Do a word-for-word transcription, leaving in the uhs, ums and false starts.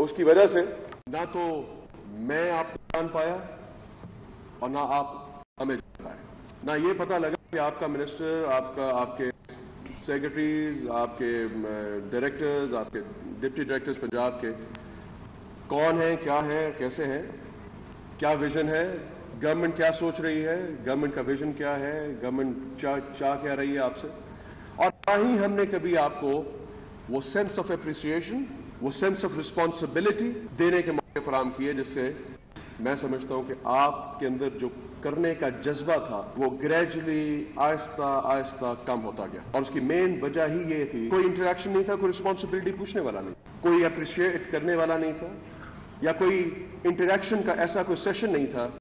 उसकी वजह से ना तो मैं आपको जान पाया और ना आप हमें जान पाए, ना ये पता लगा कि आपका मिनिस्टर, आपका आपके सेक्रेटरीज, आपके डायरेक्टर्स, आपके डिप्टी डायरेक्टर्स पंजाब के कौन हैं, क्या हैं, कैसे हैं, क्या विजन है, गवर्नमेंट क्या सोच रही है, गवर्नमेंट का विजन क्या है, गवर्नमेंट चाह चाह क्या रही है आपसे। और ना ही हमने कभी आपको वो सेंस ऑफ एप्रिसिएशन, वो सेंस ऑफ रिस्पॉन्सिबिलिटी देने के मौके फराहम किए, जिससे मैं समझता हूं कि आपके अंदर जो करने का जज्बा था वो ग्रेजुअली आहिस्ता आहिस्ता कम होता गया। और उसकी मेन वजह ही ये थी, कोई इंटरेक्शन नहीं था, कोई रिस्पॉन्सिबिलिटी पूछने वाला नहीं, कोई अप्रिशिएट करने वाला नहीं था, या कोई इंटरेक्शन का ऐसा कोई सेशन नहीं था